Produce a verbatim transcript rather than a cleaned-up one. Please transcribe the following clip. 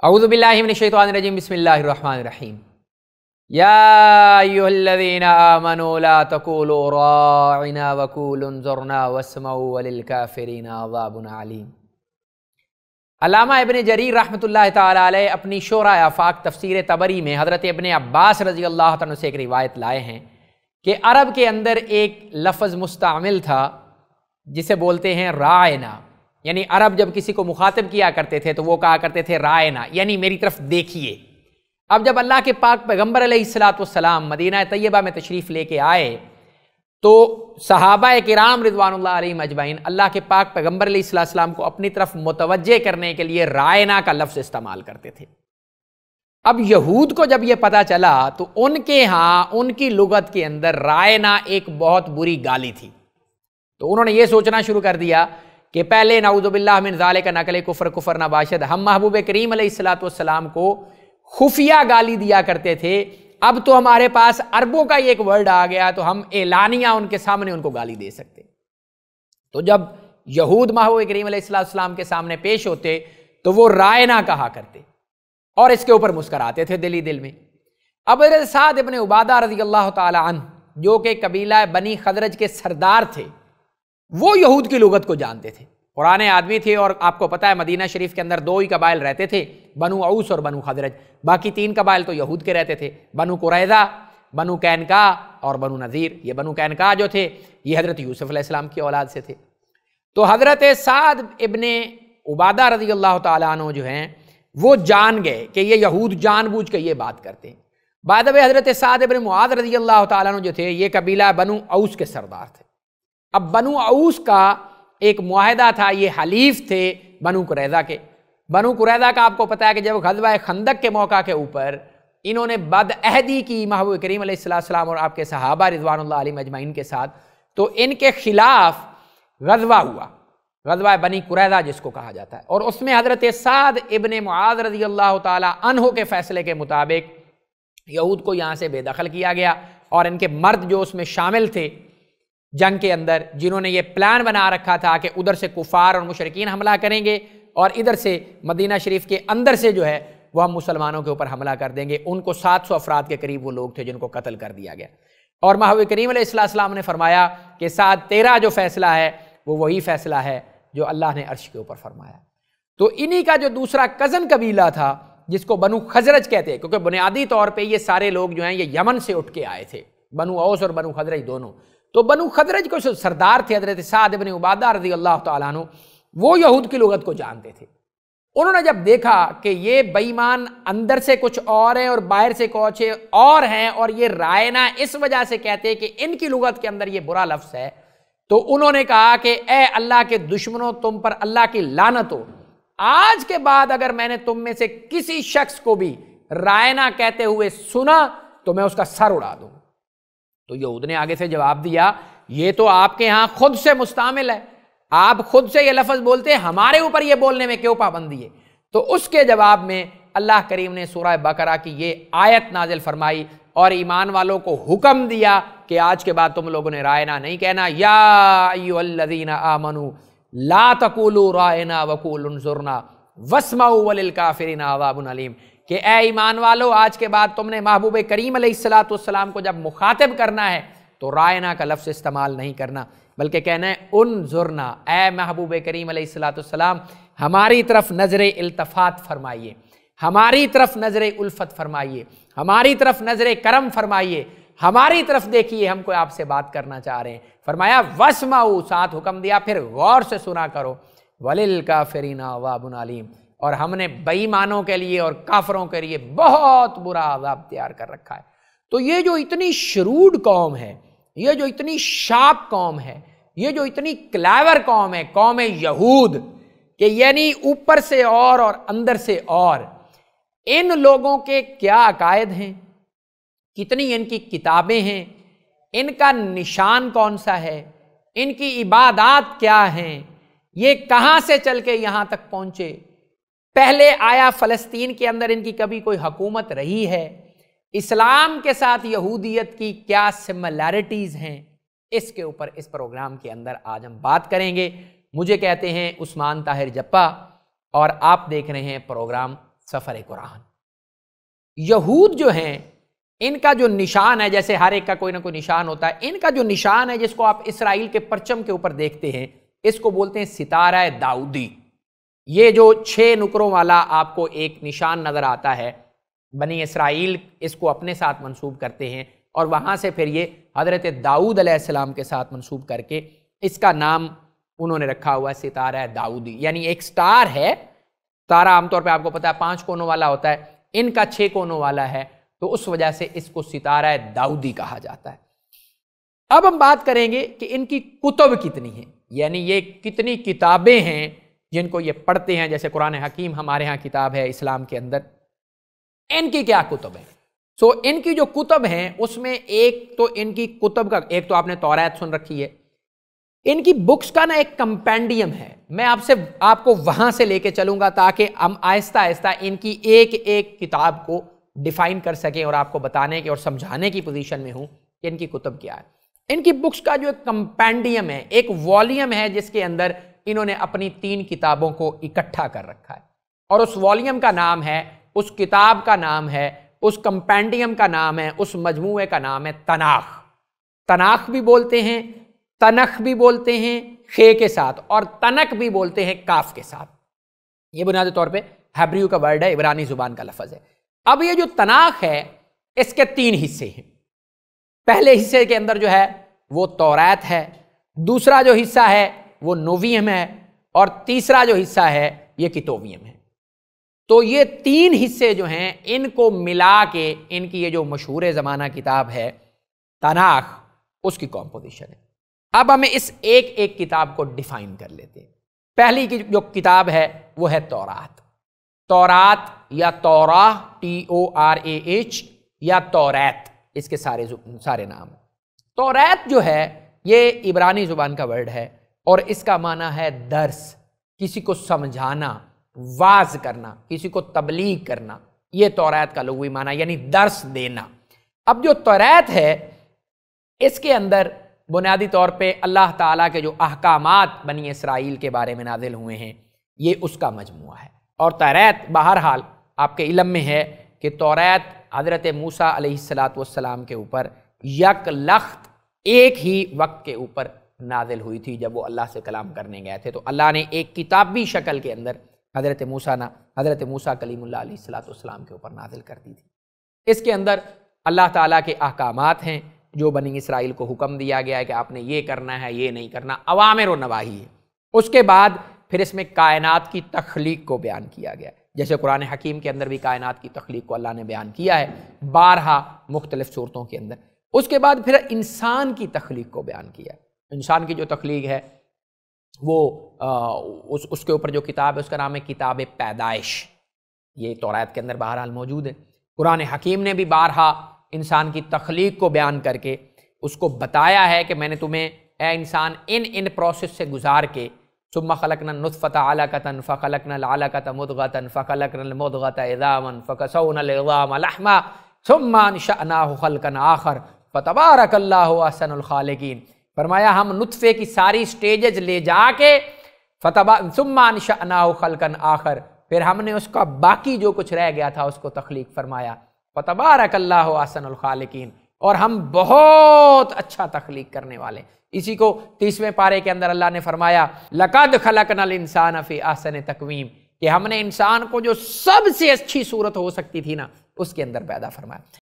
اعوذ باللہ من الشیطان الرجیم بسم اللہ الرحمن الرحیم یا ایھا الذین آمنوا لا تقولوا راعنا وقولوا انظرنا واسمعوا وللکافرین عذاب علیم۔ علامہ ابن جریر رحمۃ اللہ تعالیٰ علیہ اپنی شعراء آفاق تفسیر طبری میں حضرت ابن عباس رضی اللہ عنہ سے ایک روایت لائے ہیں کہ عرب کے اندر ایک لفظ مستعمل تھا جسے بولتے ہیں رائنا، یعنی عرب جب کسی کو مخاطب کیا کرتے تھے تو وہ کہا کرتے تھے رائنا، یعنی میری طرف دیکھیے۔ اب جب اللہ کے پاک پیغمبر علیہ الصلاۃ والسلام مدینہ طیبہ میں تشریف لے کے آئے تو صحابہ کرام رضوان اللہ علیہم اجمعین اللہ کے پاک پیغمبر علیہ الصلاۃ والسلام کو اپنی طرف متوجہ کرنے کے لیے رائنا کا لفظ استعمال کرتے تھے۔ اب یہود کو جب یہ پتہ چلا تو ان کے ہاں ان کی لغت کے اندر رائنا ایک بہت بری گالی تھی، تو انہوں نے یہ سوچنا شروع کر دیا کہ پہلے نعوذ باللہ من ذالک نقل کفر کفر نباشد ہم محبوب کریم علیہ الصلاۃ والسلام کو خفیہ گالی دیا کرتے تھے، اب تو ہمارے پاس عربوں کا یہ ایک ورڈ آ گیا تو ہم اعلانیہ ان کے سامنے ان کو گالی دے سکتے۔ تو جب یہود محبوب کریم علیہ الصلاۃ والسلام کے سامنے پیش ہوتے تو وہ رائنا کہا کرتے اور اس کے اوپر مسکراتے تھے دلی دل میں۔ اب حضرت سعد ابن عبادہ رضی اللہ تعالی عنہ جو کہ قبیلہ بنی خزرج کے سردار تھے، وہ یہود کی لغت کو جانتے تھے، پرانے آدمی تھے، اور آپ کو پتہ ہے مدینہ شریف کے اندر دو ہی قبائل رہتے تھے، بنو اوس اور بنو خزرج، باقی تین قبائل تو یہود کے رہتے تھے، بنو قریظہ، بنو قینقاع اور بنو نذیر۔ یہ بنو قینقاع جو تھے یہ حضرت یوسف علیہ السلام کی اولاد سے تھے۔ تو حضرت سعد ابن عبادہ رضی اللہ تعالیٰ عنہ جو ہیں وہ جان گئے کہ یہ یہود جان بوجھ کے یہ بات کرتے ہیں۔ بعد میں حضرت سعد ابن معاذ رضی اللہ تعالیٰ عنہ جو تھے یہ قبیلہ بنو اوس کے سردار تھے۔ اب بنو اوس کا ایک معاہدہ تھا، یہ حلیف تھے بنو قریظہ کے۔ بنو قریظہ کا آپ کو پتہ ہے کہ جب غزوہ خندق کے موقع کے اوپر انہوں نے بدعہدی کی محبوب کریم علیہ السلام اور آپ کے صحابہ رضوان اللہ علیہم اجمعین کے ساتھ، تو ان کے خلاف غزوہ ہوا، غزوہ بنی قریظہ جس کو کہا جاتا ہے، اور اس میں حضرت سعد ابن معاذ رضی اللہ تعالی عنہ کے فیصلے کے مطابق یہود کو یہاں سے بے دخل کیا گیا، اور ان کے مرد جو اس میں شامل تھے جنگ کے اندر، جنہوں نے یہ پلان بنا رکھا تھا کہ ادھر سے کفار اور مشرکین حملہ کریں گے اور ادھر سے مدینہ شریف کے اندر سے جو ہے وہ ہم مسلمانوں کے اوپر حملہ کر دیں گے، ان کو سات سو افراد کے قریب وہ لوگ تھے جن کو قتل کر دیا گیا۔ اور محبوب کریم علیہ السلام نے فرمایا کہ سعد تیرا جو فیصلہ ہے وہ وہی فیصلہ ہے جو اللہ نے عرش کے اوپر فرمایا۔ تو انہی کا جو دوسرا کزن قبیلہ تھا جس کو بنو خزرج کہتے ہیں، کیونکہ بنیادی طور پہ یہ سارے لوگ جو ہیں یہ یمن سے اٹھ کے آئے تھے، بنو اوس اور بنو خزرج دونوں۔ تو بنو خزرج کو سردار تھے حضرت سعد ابن عبادہ رضی اللہ تعالیٰ عنہ، وہ یہود کی لغت کو جانتے تھے۔ انہوں نے جب دیکھا کہ یہ بے ایمان اندر سے کچھ اور ہیں اور باہر سے کچھ اور ہیں، اور یہ رائنا اس وجہ سے کہتے ہیں کہ ان کی لغت کے اندر یہ برا لفظ ہے، تو انہوں نے کہا کہ اے اللہ کے دشمنوں، تم پر اللہ کی لعنت ہو، آج کے بعد اگر میں نے تم میں سے کسی شخص کو بھی رائنا کہتے ہوئے سنا تو میں اس کا سر اڑا دوں۔ تو یہود نے آگے سے جواب دیا یہ تو آپ کے ہاں خود سے مستعمل ہے، آپ خود سے یہ لفظ بولتے ہیں، ہمارے اوپر یہ بولنے میں کیوں پابندی ہے؟ تو اس کے جواب میں اللہ کریم نے سورہ بقرہ کی یہ آیت نازل فرمائی اور ایمان والوں کو حکم دیا کہ آج کے بعد تم لوگوں نے رائنا نہیں کہنا، یا ایھا الذین آمنوا لا تقولوا رائنا وقولوا انظرنا واسمعوا وللکافرین عذاب علیم، کہ اے ایمان والو آج کے بعد تم نے محبوب کریم علیہ الصلاۃ والسلام کو جب مخاطب کرنا ہے تو رائنا کا لفظ استعمال نہیں کرنا، بلکہ کہنا ہے انظرنا، اے محبوب کریم علیہ الصلاۃ والسلام ہماری طرف نظر التفات فرمائیے، ہماری طرف نظر الفت فرمائیے، ہماری طرف نظر کرم فرمائیے، ہماری طرف دیکھیے، ہم کو آپ سے بات کرنا چاہ رہے ہیں۔ فرمایا واسمعوا، ساتھ حکم دیا پھر غور سے سنا کرو، وللکافرین عذاب علیم، اور ہم نے بے ایمانوں کے لیے اور کافروں کے لیے بہت برا عذاب تیار کر رکھا ہے۔ تو یہ جو اتنی شرود قوم ہے، یہ جو اتنی شارپ قوم ہے، یہ جو اتنی کلیور قوم ہے، قوم یہود، کہ یعنی اوپر سے اور اور اندر سے اور، ان لوگوں کے کیا عقائد ہیں، کتنی ان کی کتابیں ہیں، ان کا نشان کون سا ہے، ان کی عبادات کیا ہیں، یہ کہاں سے چل کے یہاں تک پہنچے، پہلے آیا فلسطین کے اندر ان کی کبھی کوئی حکومت رہی ہے، اسلام کے ساتھ یہودیت کی کیا سملیرٹیز ہیں، اس کے اوپر اس پروگرام کے اندر آج ہم بات کریں گے۔ مجھے کہتے ہیں عثمان طاہر جپا، اور آپ دیکھ رہے ہیں پروگرام سفر قرآن۔ یہود جو ہیں ان کا جو نشان ہے، جیسے ہر ایک کا کوئی نہ کوئی نشان ہوتا ہے، ان کا جو نشان ہے جس کو آپ اسرائیل کے پرچم کے اوپر دیکھتے ہیں، اس کو بولتے ہیں ستارہ داؤدی۔ یہ جو چھ نقروں والا آپ کو ایک نشان نظر آتا ہے، بنی اسرائیل اس کو اپنے ساتھ منسوب کرتے ہیں، اور وہاں سے پھر یہ حضرت داؤد علیہ السلام کے ساتھ منسوب کر کے اس کا نام انہوں نے رکھا ہوا ہے ستارہ داؤدی، یعنی ایک سٹار ہے۔ تارہ عام طور پہ آپ کو پتا ہے پانچ کونوں والا ہوتا ہے، ان کا چھ کونوں والا ہے، تو اس وجہ سے اس کو ستارہ داؤدی کہا جاتا ہے۔ اب ہم بات کریں گے کہ ان کی کتب کتنی ہیں، یعنی یہ کتنی کتابیں ہیں جن کو یہ پڑھتے ہیں۔ جیسے قرآن حکیم ہمارے ہاں کتاب ہے اسلام کے اندر، ان کی کیا کتب ہیں؟ سو so, ان کی جو کتب ہیں اس میں ایک تو ان کی کتب کا ایک تو آپ نے توریت سن رکھی ہے، ان کی بکس کا نا ایک کمپینڈیم ہے۔ میں آپ سے آپ کو وہاں سے لے کے چلوں گا تاکہ ہم آہستہ آہستہ ان کی ایک ایک کتاب کو ڈیفائن کر سکیں اور آپ کو بتانے کے اور سمجھانے کی پوزیشن میں ہوں کہ ان کی کتب کیا ہے۔ ان کی بکس کا جو ایک کمپینڈیم ہے، ایک والیوم ہے جس کے اندر انہوں نے اپنی تین کتابوں کو اکٹھا کر رکھا ہے، اور اس والیوم کا نام ہے، اس کتاب کا نام ہے، اس کمپینڈیم کا نام ہے، اس مجموعے کا نام ہے تناخ۔ تناخ بھی بولتے ہیں، تنخ بھی بولتے ہیں خے کے ساتھ، اور تنک بھی بولتے ہیں کاف کے ساتھ۔ یہ بنیادی طور پہ ہیبریو کا ورڈ ہے، عبرانی زبان کا لفظ ہے۔ اب یہ جو تناخ ہے اس کے تین حصے ہیں۔ پہلے حصے کے اندر جو ہے وہ توریت ہے، دوسرا جو حصہ ہے وہ نوویم ہے، اور تیسرا جو حصہ ہے یہ کتوبیم ہے۔ تو یہ تین حصے جو ہیں ان کو ملا کے ان کی یہ جو مشہور زمانہ کتاب ہے تناخ، اس کی کمپوزیشن ہے۔ اب ہمیں اس ایک ایک کتاب کو ڈیفائن کر لیتے ہیں۔ پہلی کی جو کتاب ہے وہ ہے تورات۔ تورات یا Torah, T O R A H, یا توریت، اس کے سارے سارے نام۔ توریت جو ہے یہ عبرانی زبان کا ورڈ ہے، اور اس کا معنی ہے درس، کسی کو سمجھانا، واعظ کرنا، کسی کو تبلیغ کرنا، یہ توریت کا لغوی معنی، یعنی درس دینا۔ اب جو توریت ہے اس کے اندر بنیادی طور پہ اللہ تعالیٰ کے جو احکامات بنی اسرائیل کے بارے میں نازل ہوئے ہیں یہ اس کا مجموعہ ہے۔ اور توریت بہرحال آپ کے علم میں ہے کہ توریت حضرت موسیٰ علیہ الصلاۃ والسلام کے اوپر یک لخت ایک ہی وقت کے اوپر نازل ہوئی تھی جب وہ اللہ سے کلام کرنے گئے تھے، تو اللہ نے ایک کتابی شکل کے اندر حضرت موسیٰ نا حضرت موسیٰ کلیم اللہ علیہ الصلاۃ والسلام کے اوپر نازل کر دی تھی۔ اس کے اندر اللہ تعالیٰ کے احکامات ہیں جو بنی اسرائیل کو حکم دیا گیا ہے کہ آپ نے یہ کرنا ہے، یہ نہیں کرنا، اوامر و نواہی ہے۔ اس کے بعد پھر اس میں کائنات کی تخلیق کو بیان کیا گیا، جیسے قرآن حکیم کے اندر بھی کائنات کی تخلیق کو اللہ نے بیان کیا ہے بارہا مختلف صورتوں کے اندر۔ اس کے بعد پھر انسان کی تخلیق کو بیان کیا۔ انسان کی جو تخلیق ہے وہ اس اس کے اوپر جو کتاب ہے اس کا نام ہے کتاب پیدائش، یہ توریت کے اندر بہرحال موجود ہے۔ قرآن حکیم نے بھی بارہا انسان کی تخلیق کو بیان کر کے اس کو بتایا ہے کہ میں نے تمہیں اے انسان ان ان پروسیس سے گزار کے ثم خلقنا النطفة علقة فخلقنا العلقة مضغة فخلقنا المضغة عظاما فكسونا العظام لحما ثم انشأناه خلقا آخر فتبارک اللہ احسن الخالقین۔ فرمایا ہم نطفے کی ساری سٹیجز لے جا کے فتبا ثم انشأناه خلقا آخر، پھر ہم نے اس کا باقی جو کچھ رہ گیا تھا اس کو تخلیق فرمایا، فتبارک اللہ احسن الخالقین، اور ہم بہت اچھا تخلیق کرنے والے ہیں۔ اسی کو تیسویں پارے کے اندر اللہ نے فرمایا لقد خلقنا الانسان فی احسن تقویم، کہ ہم نے انسان کو جو سب سے اچھی صورت ہو سکتی تھی نا اس کے اندر پیدا فرمایا۔